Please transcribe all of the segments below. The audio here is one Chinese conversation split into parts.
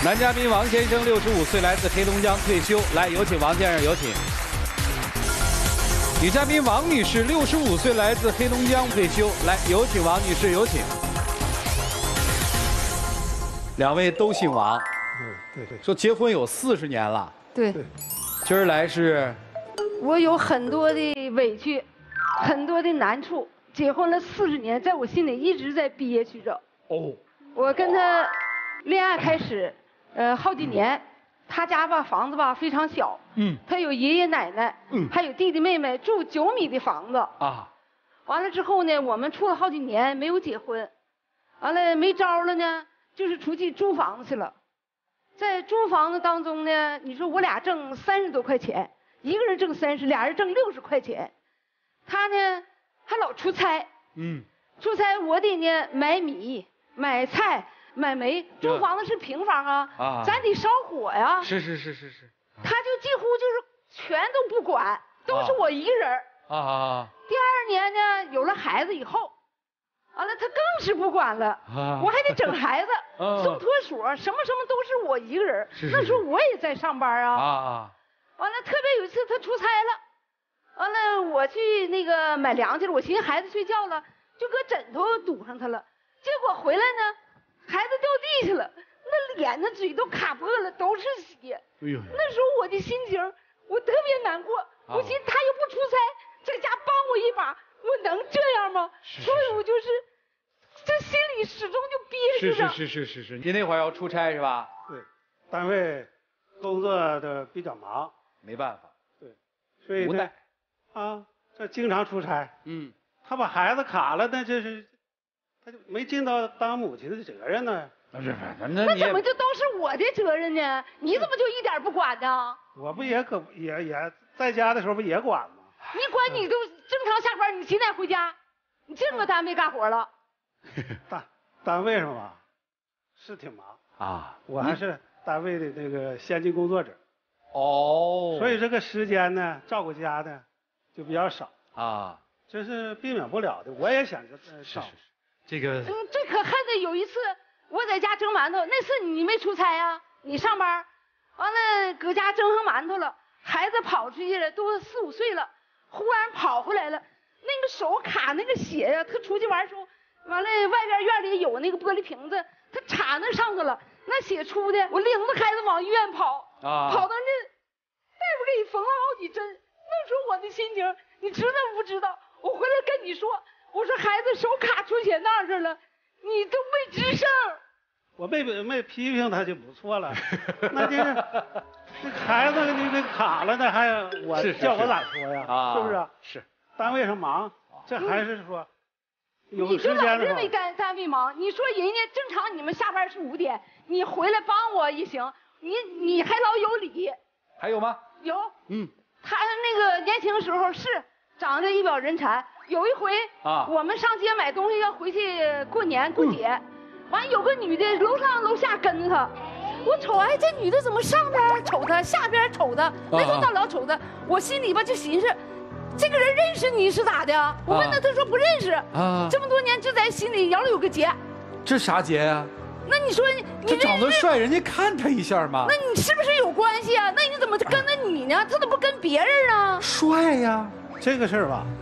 男嘉宾王先生65岁，来自黑龙江退休。来，有请王先生，有请。女嘉宾王女士65岁，来自黑龙江退休。来，有请王女士，有请。两位都姓王。对。说结婚有40年了。 对。 今儿来是。 我有很多的委屈，很多的难处。结婚了40年，在我心里一直在憋屈着。哦。我跟他恋爱开始。好几年，他家吧房子吧非常小，他有爷爷奶奶，还有弟弟妹妹，住9米的房子啊。完了之后呢，我们处了好几年没有结婚，完了没招了呢，就是出去租房子去了。在租房子当中呢，你说我俩挣30多块钱，一个人挣30，俩人挣60块钱。他呢还老出差，出差我得呢买米买菜。买煤，租房子是平房啊，咱得烧火呀。是。他就几乎就是全都不管，都是我一个人啊。第2年呢，有了孩子以后，完了他更是不管了，我还得整孩子，送托所，什么都是我一个人。那时候我也在上班啊。完了，特别有一次他出差了，完了我去那个买粮去了，我寻思孩子睡觉了，就搁枕头堵上他了，结果回来呢。孩子掉地下了，那脸那嘴都卡破了，都是血。哎呦！那时候我的心情，我特别难过。我寻思他又不出差，在家帮我一把，我能这样吗？所以我就是这心里始终就憋着。 是。您那会儿要出差是吧？ 对，单位工作的比较忙， 没办法。 对，所以呢，这经常出差。他把孩子卡了，那就是。他就没尽到当母亲的责任呢。 那怎么就都是我的责任呢？你怎么就一点不管呢？ 我不也在家的时候不也管吗？ 你管你都正常下班，你几点回家？你净搁单位干活了。 单位上吧，是挺忙啊。我还是单位的那个先进工作者。哦。所以这个时间呢，照顾家呢就比较少啊。这是避免不了的。我也想着少。 这个最可恨的有一次，我在家蒸馒头，那次你没出差啊，你上班，完了搁家蒸上馒头了，孩子跑出去了，都4、5岁了，忽然跑回来了，那个手卡那个血呀，他出去玩的时候，完了外边院里有那个玻璃瓶子，他插那上头了，那血出的，我领着孩子往医院跑，跑到那，大夫给你缝了好几针，那时候我的心情，你知道不知道？我回来跟你说。我说孩子手卡出血那儿了，你都没吱声。 我没批评他就不错了，那孩子你给卡了，那还我叫我咋说呀？是不是？是。单位上忙，这还是说有时间的时候。你认为单位忙？你说人家正常你们下班是5点，你回来帮我也行，你还老有理。 还有吗？ 有。他那个年轻时候是长得一表人才。有一回我们上街买东西要回去过年过节，完有个女的楼上楼下跟着他，我瞅这女的怎么上边瞅他，下边瞅他，没头到老瞅他，我心里吧就寻思，这个人认识你是咋的？我问他，他说不认识。这么多年就在心里咬了有个结。 这啥结呀？ 那你说你这长得帅，人家看他一下嘛。 那你是不是有关系啊？那你怎么跟着你呢？他怎么不跟别人呢？ 帅呀， 这个事儿吧。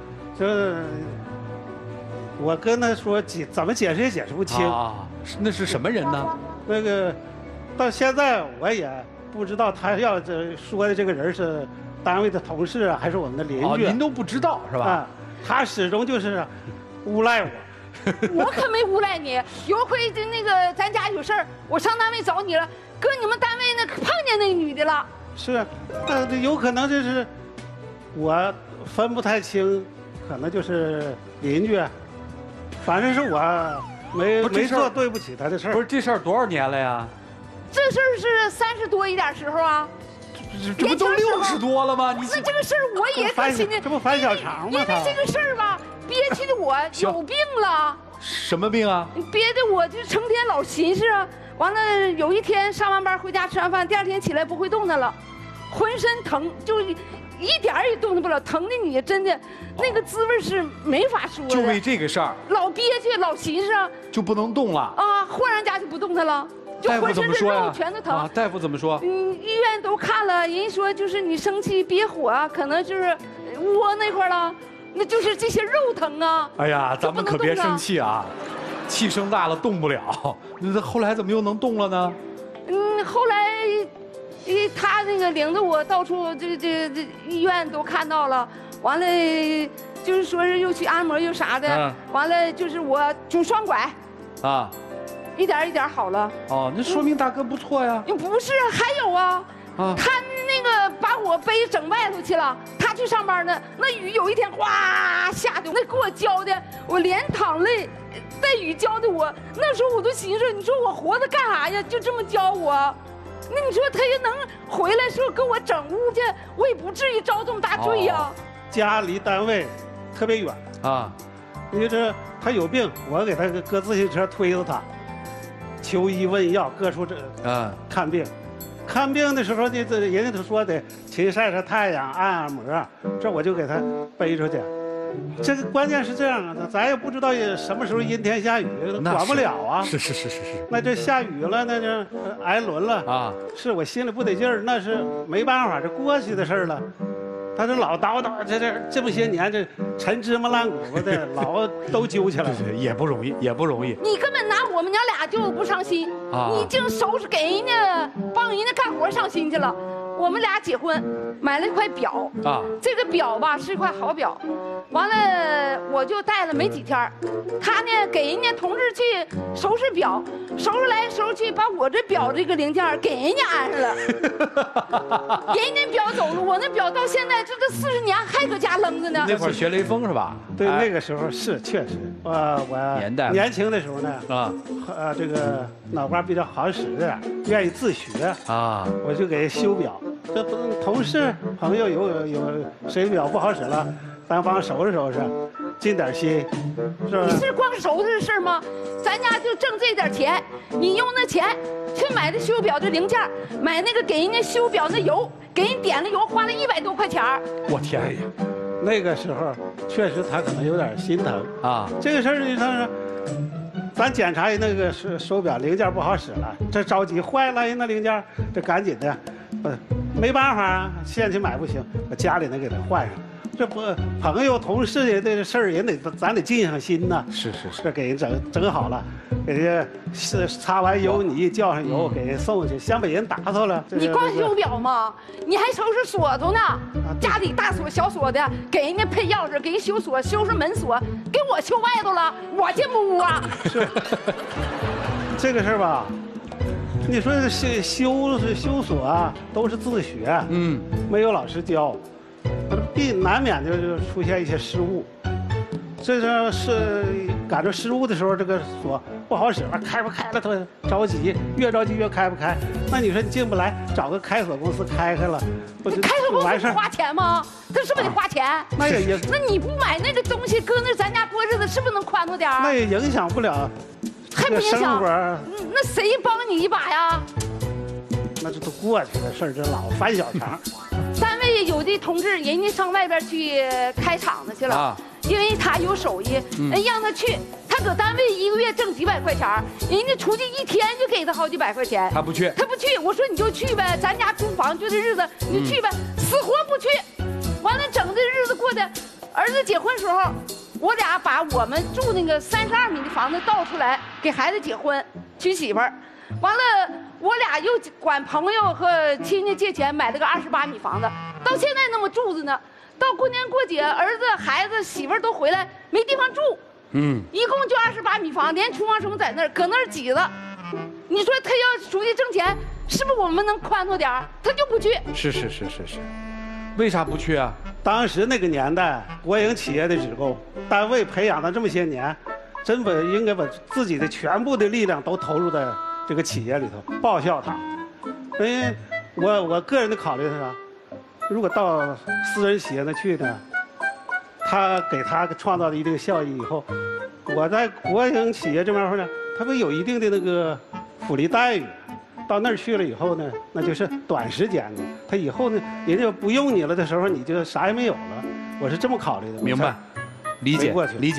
我跟他说怎么解释也解释不清啊！ 那是什么人呢？ 那个到现在我也不知道他要说的这个人是单位的同事啊，还是我们的邻居。 您都不知道是吧？ 他始终就是诬赖我。 我可没诬赖你。有一回那个咱家有事儿，我上单位找你了，搁你们单位那碰见那女的了。 是，有可能就是我分不太清。可能就是邻居，反正是我没做对不起他的事儿。 不是这事儿多少年了呀？ 这事儿是30多一点时候啊。 这不都60多了吗？ 那这个事儿我也可心里， 这不翻小肠吗？ 因为这个事儿吧，憋屈的我有病了。 什么病啊？ 憋的我就成天老寻思，完了有一天上完班回家吃完饭，第2天起来不会动弹了，浑身疼就。一点也动弹不了，疼的你真的那个滋味是没法说的。 就为这个事儿， 老憋屈，老寻思， 就不能动了啊！忽然间就不动弹了。 就浑身的肉全都疼。 大夫怎么说？ 医院都看了，人家说就是你生气憋火，可能就是窝那块了，那就是这些肉疼啊。 哎呀，咱们可别生气啊，气声大了动不了。那后来怎么又能动了呢？ 后来，他那个领着我到处这医院都看到了，完了就是说是又去按摩又啥的，完了就是我拄双拐，啊，一点一点好了。 哦，那说明大哥不错呀。 不是，还有啊，他那个把我背整外头去了，他去上班呢，那雨有一天哗下的，那给我浇的，我连淌泪。带雨浇的我，那时候我都寻思，你说我活着干啥呀？就这么浇我，那你说他也能回来说给我整屋去，我也不至于遭这么大罪呀。 家离单位特别远啊，你这他有病，我给他搁自行车推着他，求医问药，各处看病。看病的时候呢，这人家都说得勤晒晒太阳，按摩，这我就给他背出去。这个关键是这样啊，咱也不知道什么时候阴天下雨，管不了啊。 是。 那这下雨了，那就挨轮了啊。是我心里不得劲儿，那是没办法，这过去的事儿了。他这老叨叨，这么些年，这陈芝麻烂谷子的，老都揪起来了， 也不容易。 你根本拿我们娘俩就不上心，你净收拾给人家帮人家干活上心去了。我们俩结婚，买了一块表啊，这个表吧是一块好表，完了我就戴了没几天，他呢给人家同志去收拾表，收拾来收拾去，把我这表这个零件给人家安上了，人家表走了，我那表到现在这40年还搁家扔着呢。 那会儿学雷锋是吧？ 对，那个时候是确实，我年轻的时候呢，这个脑瓜比较好使的，愿意自学啊，我就给修表。这同事朋友有谁表不好使了，咱帮收拾收拾，尽点心，是吧？ 你是光收拾的事吗？咱家就挣这点钱，你用那钱去买的修表的零件，买那个给人家修表那油，给人点了油，花了100多块钱。 我天呀！ 那个时候确实他可能有点心疼啊。这个事儿呢，他说咱检查那个手表零件不好使了，这着急坏了，人那零件这赶紧的，没办法啊，现去买不行，我家里能给他换上。这不朋友同事的这事儿，咱得尽上心呐。 是， 这给人整好了，给人家擦完油泥，浇上油，给人送去，先把人打扫了。 你光修表吗？你还收拾锁头呢，家里大锁小锁的，给人家配钥匙，给人修锁，修饰门锁，给我修外头了，我进不屋啊。 是，这个事儿吧。你说修锁啊，都是自学，没有老师教，难免就出现一些失误。这是赶着失误的时候，这个锁不好使了，开不开了，他着急，越着急越开不开。那你说你进不来，找个开锁公司开了，不就开锁公司花钱吗？他是不是得花钱？ 那也， 那你不买那个东西，搁那咱家过日子，是不是能宽敞点？ 那也影响不了。 还不影响？那谁帮你一把呀？ 那这都过去的事儿，这老翻小肠。 单位有的同志，人家上外边去开厂子去了，因为他有手艺，让他去，他搁单位1个月挣几百块钱，人家出去1天就给他好几百块钱。 他不去， 我说你就去呗，咱家租房就这日子，你去呗，死活不去。完了，整这日子过的，儿子结婚时候。我俩把我们住那个32米的房子倒出来，给孩子结婚娶媳妇儿，完了我俩又管朋友和亲戚借钱买了个28米房子，到现在那么住着呢。到过年过节，儿子、孩子、媳妇儿都回来，没地方住，一共就28米房，连厨房什么在那儿，搁那儿挤着。你说他要出去挣钱，是不是我们能宽敞点儿？他就不去。 是，为啥不去啊？ 当时那个年代，国营企业的职工，单位培养了这么些年，真应该把自己的全部的力量都投入在这个企业里头，报效他。因为我个人的考虑是啥？如果到私人企业那去呢，他给他创造了一定效益以后，我在国营企业这边呢，他会有一定的那个福利待遇。到那儿去了以后呢，那就是短时间的。他以后呢，人家不用你了的时候，你就啥也没有了。我是这么考虑的。 明白，理解。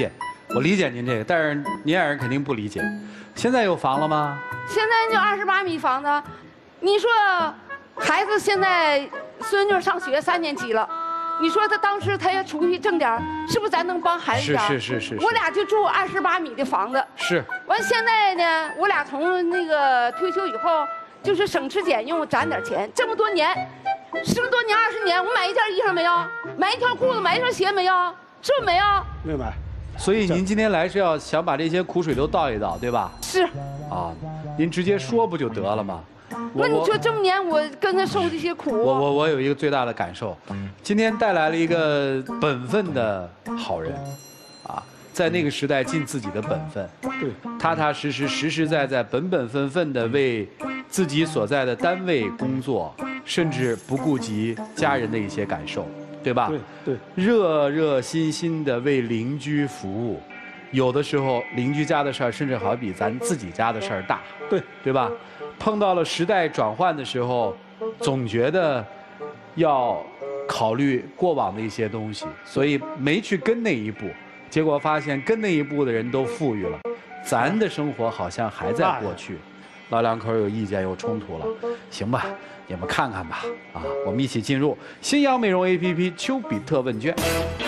我理解您这个，但是您爱人肯定不理解。现在有房了吗？ 现在就28米房子，你说孩子现在孙女上学3年级了，你说他当时他要出去挣点，是不是咱能帮孩子点？ 是。 我俩就住28米的房子。 是。 完现在呢，我俩从那个退休以后，就是省吃俭用攒点钱，这么多年，10多年20年，我买一件衣裳没有？买一条裤子，买一双鞋没有？是不是没有？ 没买。 所以您今天来是要想把这些苦水都倒一倒，对吧？ 是。 啊，您直接说不就得了吗？ 那你说这么年我跟他受这些苦， 我有一个最大的感受，今天带来了一个本分的好人，啊，在那个时代尽自己的本分， 对， 踏踏实实、实实在在、本本分分的为自己所在的单位工作，甚至不顾及家人的一些感受，对吧？ 对， 热热心心的为邻居服务，有的时候邻居家的事儿，甚至好比咱自己家的事儿大，对吧？碰到了时代转换的时候，总觉得要考虑过往的一些东西，所以没去跟那一步，结果发现跟那一步的人都富裕了，咱的生活好像还在过去。老两口有意见有冲突了，行吧，你们看看吧，啊，我们一起进入新阳美容 APP 丘比特问卷。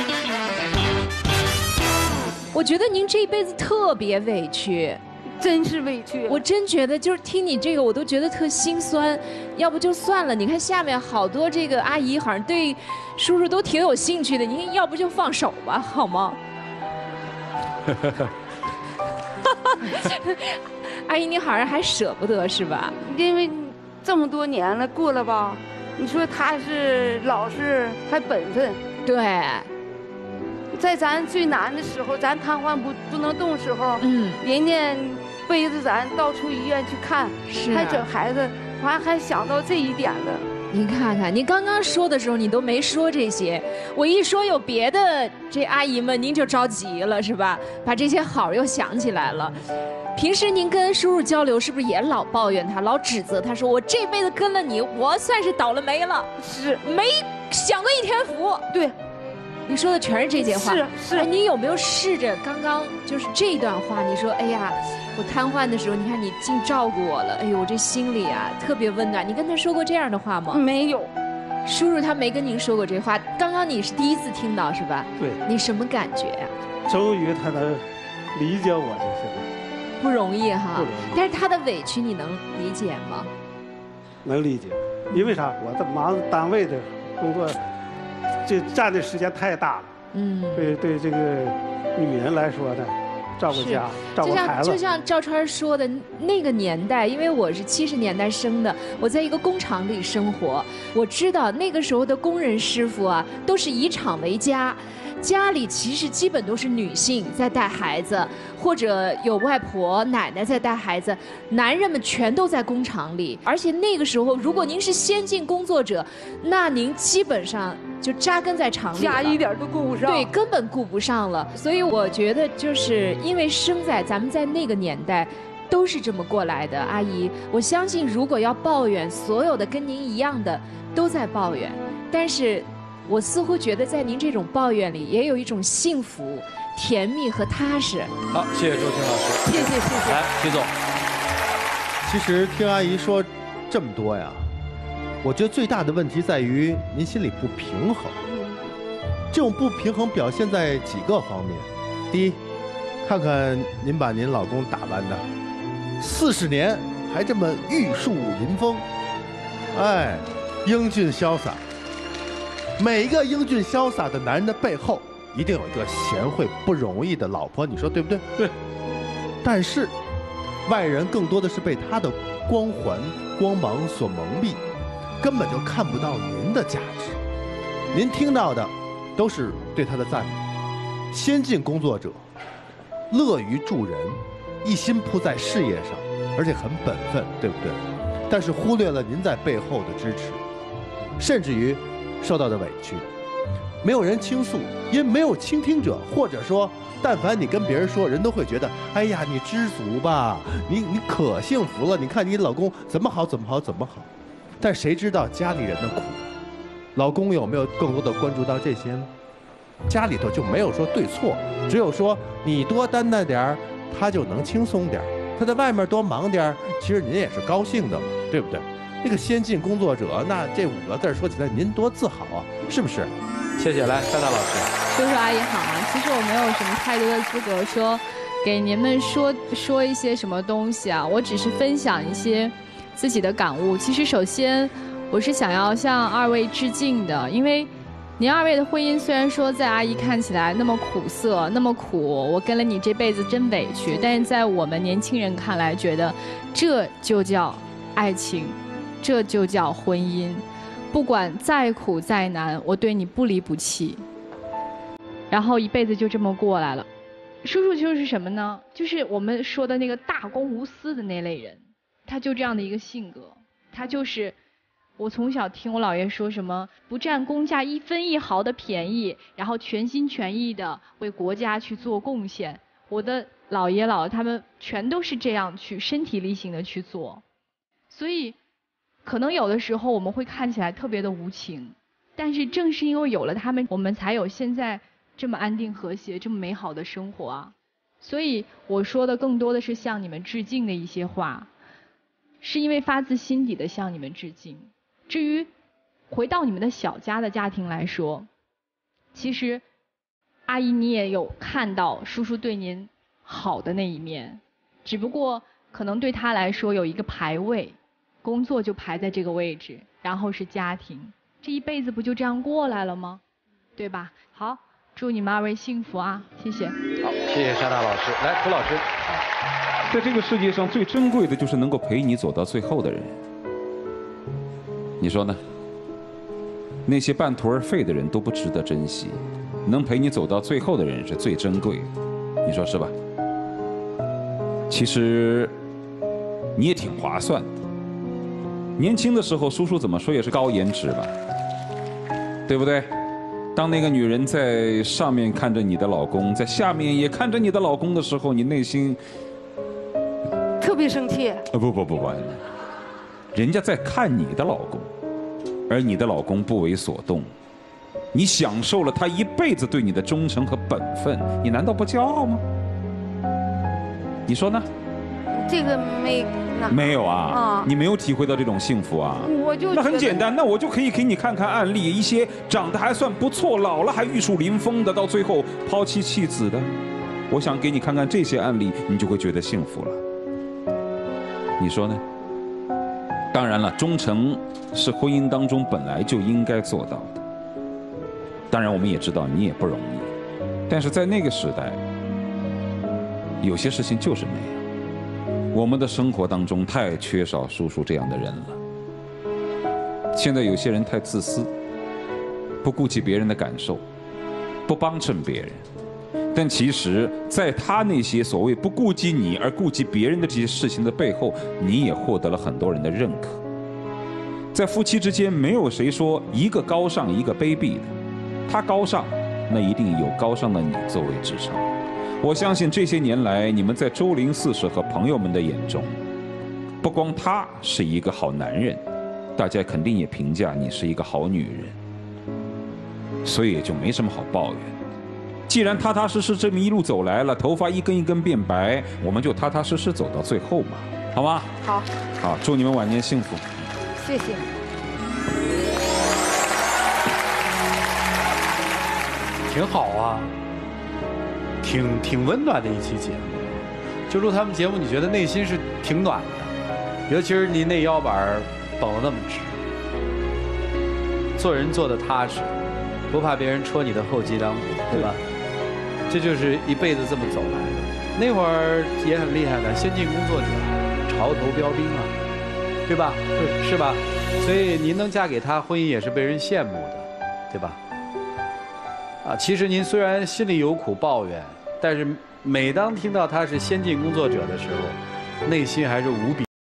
我觉得您这一辈子特别委屈。 真是委屈， 我真觉得就是听你这个，我都觉得特心酸。要不就算了，你看下面好多这个阿姨好像对叔叔都挺有兴趣的，您要不就放手吧，好吗？阿姨，你好像还舍不得是吧？ 因为这么多年了，过了吧？你说他是老实还本分， 对。 在咱最难的时候，咱瘫痪不能动的时候，人家背着咱到处医院去看，还整孩子，完还想到这一点了。 您看看，您刚刚说的时候，你都没说这些，我一说有别的，这阿姨们您就着急了是吧？把这些好又想起来了。平时您跟叔叔交流，是不是也老抱怨他，老指责他，说我这辈子跟了你，我算是倒了霉了， 是没享过一天福。 对。 你说的全是这些话， 是。 哎，你有没有试着刚刚就是这段话？你说，哎呀，我瘫痪的时候，你看你净照顾我了，哎呦，我这心里啊特别温暖。你跟他说过这样的话吗？ 没有， 叔叔他没跟您说过这话。刚刚你是第一次听到是吧？ 对。 你什么感觉呀？ 终于他能理解我这些。 不容易哈。 不容易。 但是他的委屈你能理解吗？ 能理解，因为啥？我在忙单位的工作。这占的时间太大了，对这个女人来说呢，照顾家、照顾孩子。 就像赵川说的，那个年代，因为我是70年代生的，我在一个工厂里生活，我知道那个时候的工人师傅啊，都是以厂为家。家里其实基本都是女性在带孩子，或者有外婆奶奶在带孩子，男人们全都在工厂里。而且那个时候，如果您是先进工作者，那您基本上就扎根在厂里， 家一点都顾不上， 对，根本顾不上了。所以我觉得，就是因为生在咱们在那个年代，都是这么过来的。阿姨，我相信如果要抱怨，所有的跟您一样的都在抱怨，但是我似乎觉得在您这种抱怨里，也有一种幸福、甜蜜和踏实。 好，谢谢周青老师， 谢谢。 来，徐总。 其实听阿姨说这么多呀，我觉得最大的问题在于您心里不平衡。这种不平衡表现在几个方面。第一，看看您把您老公打扮的40年还这么玉树临风，哎，英俊潇洒。每一个英俊潇洒的男人的背后，一定有一个贤惠不容易的老婆，你说对不对？ 对。 但是，外人更多的是被他的光环、光芒所蒙蔽，根本就看不到您的价值。您听到的都是对他的赞美，先进工作者，乐于助人，一心扑在事业上，而且很本分，对不对？但是忽略了您在背后的支持，甚至于受到的委屈，没有人倾诉，因为没有倾听者，或者说，但凡你跟别人说，人都会觉得，哎呀，你知足吧，你可幸福了，你看你老公怎么好怎么好怎么好，但谁知道家里人的苦？老公有没有更多的关注到这些呢？ 家里头就没有说对错，只有说你多担待点儿，他就能轻松点儿；他在外面多忙点儿，其实您也是高兴的嘛，对不对？那个先进工作者，那这5个字说起来，您多自豪啊，是不是？ 谢谢，来沙大老师。 叔叔阿姨好啊，其实我没有什么太多的资格说给您们说一些什么东西啊，我只是分享一些自己的感悟。其实首先我是想要向2位致敬的，因为您2位的婚姻虽然说在阿姨看起来那么苦涩那么苦，我跟了你这辈子真委屈，但是在我们年轻人看来，觉得这就叫爱情，这就叫婚姻。不管再苦再难，我对你不离不弃，然后一辈子就这么过来了。叔叔就是什么呢？就是我们说的那个大公无私的那类人，他就这样的一个性格，他就是我从小听我姥爷说什么不占公家1分1毫的便宜，然后全心全意的为国家去做贡献。我的姥爷姥他们全都是这样去身体力行的去做，所以可能有的时候我们会看起来特别的无情，但是正是因为有了他们，我们才有现在这么安定和谐这么美好的生活啊。所以我说的更多的是向你们致敬的一些话，是因为发自心底的向你们致敬。至于回到你们的小家的家庭来说，其实阿姨你也有看到叔叔对您好的那一面，只不过可能对他来说有一个排位，工作就排在这个位置，然后是家庭，这一辈子不就这样过来了吗？对吧？好，祝你们2位幸福啊！谢谢。 好，谢谢沙大老师。来，涂老师。 在这个世界上最珍贵的就是能够陪你走到最后的人，你说呢？那些半途而废的人都不值得珍惜，能陪你走到最后的人是最珍贵的，你说是吧？其实你也挺划算的。年轻的时候，叔叔怎么说也是高颜值吧，对不对？当那个女人在上面看着你的老公，在下面也看着你的老公的时候，你内心特别生气。 不，人家在看你的老公，而你的老公不为所动，你享受了他一辈子对你的忠诚和本分，你难道不骄傲吗？你说呢？ 这个没有啊，你没有体会到这种幸福啊。那很简单，那我就可以给你看看案例，一些长得还算不错，老了还玉树临风的，到最后抛妻弃子的。我想给你看看这些案例，你就会觉得幸福了。你说呢？当然了，忠诚是婚姻当中本来就应该做到的。当然，我们也知道你也不容易，但是在那个时代，有些事情就是没有。我们的生活当中太缺少叔叔这样的人了。现在有些人太自私，不顾及别人的感受，不帮衬别人。但其实在他那些所谓不顾及你而顾及别人的这些事情的背后，你也获得了很多人的认可。在夫妻之间，没有谁说一个高尚一个卑鄙的，他高尚，那一定有高尚的你作为支撑。我相信这些年来，你们在周陵四氏和朋友们的眼中，不光他是一个好男人，大家肯定也评价你是一个好女人，所以也就没什么好抱怨。既然踏踏实实这么一路走来了，头发一根一根变白，我们就踏踏实实走到最后嘛，好吗？ 好。 好，祝你们晚年幸福。 谢谢。 挺好啊。挺温暖的一期节目，就录他们节目，你觉得内心是挺暖的，尤其是您那腰板绷得那么直，做人做得踏实，不怕别人戳你的后脊梁骨，对吧？这就是一辈子这么走来的。那会儿也很厉害的，先进工作者，潮头标兵啊，对吧？是吧？所以您能嫁给他，婚姻也是被人羡慕的，对吧？啊，其实您虽然心里有苦抱怨，但是每当听到他是先进工作者的时候，内心还是无比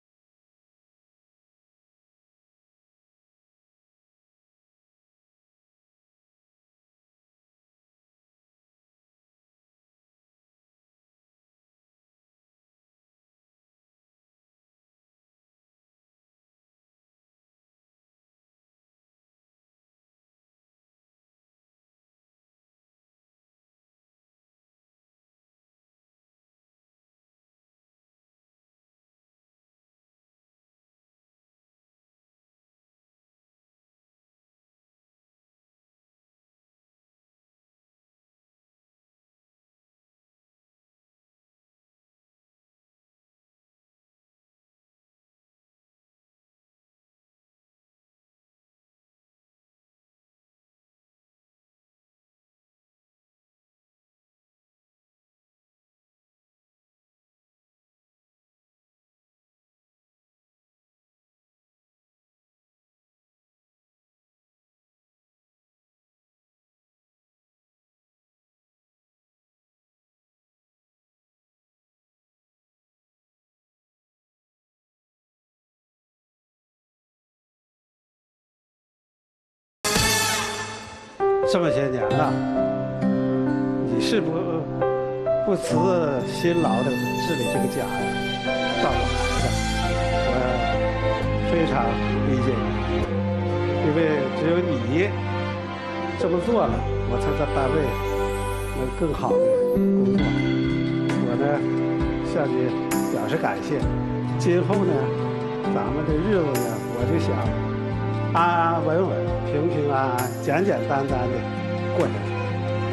这么些年了，你是不辞辛劳的治理这个家呀，照顾孩子，我非常理解你，因为只有你这么做了，我才在单位能更好的工作。我呢，向你表示感谢。今后呢，咱们的日子呢，我就想安安稳稳、平平安安、简简单单的过下去。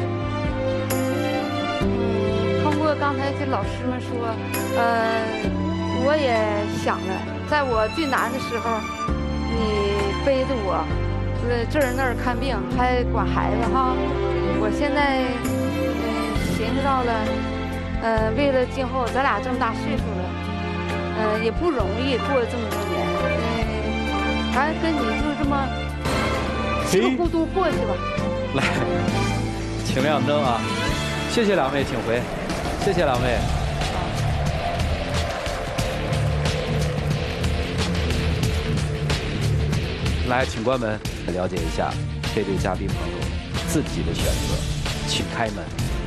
通过刚才这老师们说，我也想了，在我最难的时候，你背着我，这儿那儿看病，还管孩子哈。我现在寻思到了，为了今后咱俩这么大岁数了，也不容易过这么多年，反正跟你就这么稀里糊涂过去吧。 来，请亮灯啊！谢谢两位，请回。谢谢两位。来，请关门，了解一下这对嘉宾朋友自己的选择，请开门。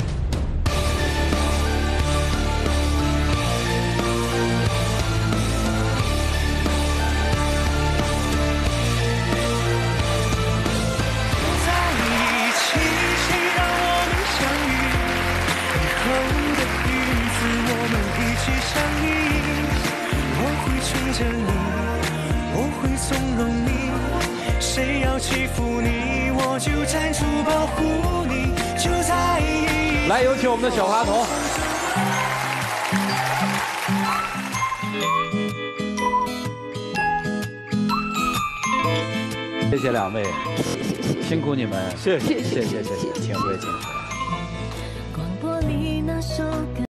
谁要欺负你，我就站出保护你，就在意。 来，有请我们的小花童。谢谢两位，辛苦你们， 谢谢， 请回，请回。